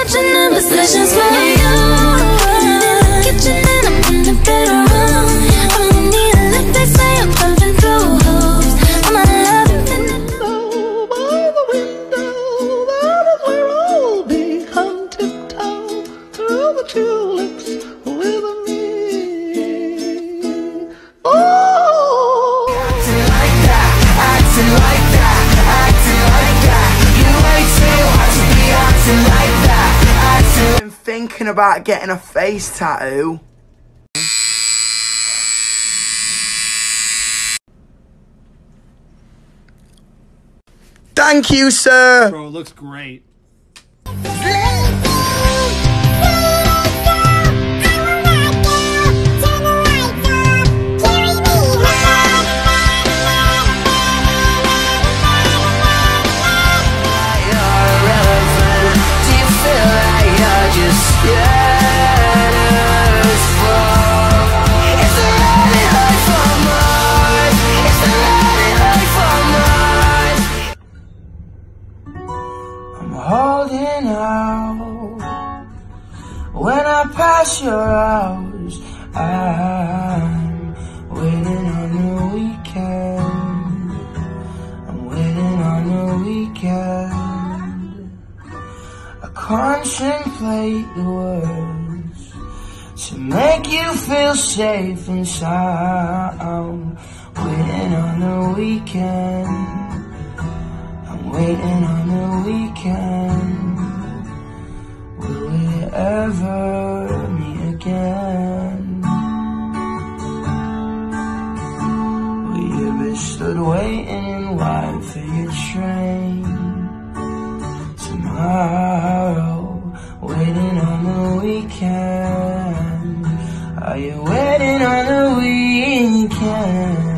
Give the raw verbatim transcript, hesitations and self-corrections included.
catching in positions for you. Kitchen and I'm in the bedroom. I don't need a lift, they say I'm pumping through hoops. I'm a loving in the Oh, by the window, that is where I'll be. Come tiptoe through the tulips with me. Oh, acting like that, acting like that, acting like that. You way too hot to be acting like that, acting. I'm thinking about getting a face tattoo. Thank you, sir. Bro, it looks great. Holding out when I pass your house. I'm waiting on the weekend. I'm waiting on the weekend. I contemplate the words to make you feel safe and sound. Waiting on the weekend. Waiting on the weekend. Will we ever meet again? Will you be stood waiting in line for your train tomorrow? Waiting on the weekend. Are you waiting on the weekend?